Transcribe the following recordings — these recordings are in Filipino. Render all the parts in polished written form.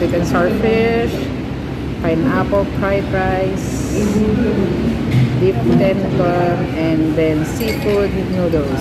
sweet and sour fish, pineapple fried rice, beef tendon, and then seafood noodles.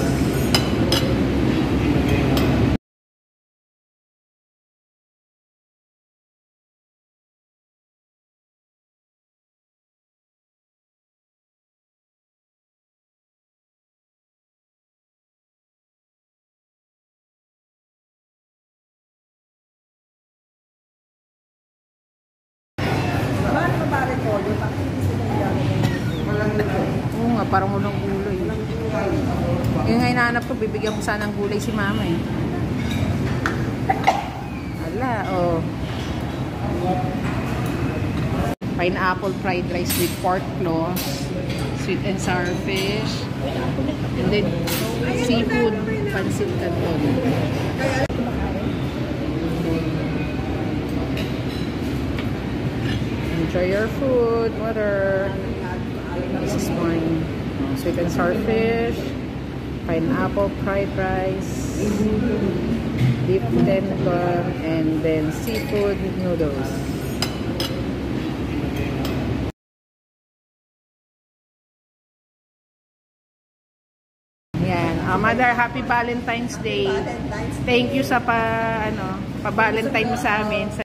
Oo nga, parang walang gulay. Yung nga hinahanap ko, bibigyan ko sana ng gulay si mama eh. Ala, oh. Pineapple fried rice with pork claws, sweet and sour fish, and then seafood pancit canton. Enjoy your food, mother. This is mine. Sweet and sour fish, pineapple fried rice, beef tendon, and then seafood noodles. Yan. Mother, happy Valentine's Day. Thank you sa pa-Valentine mo sa amin.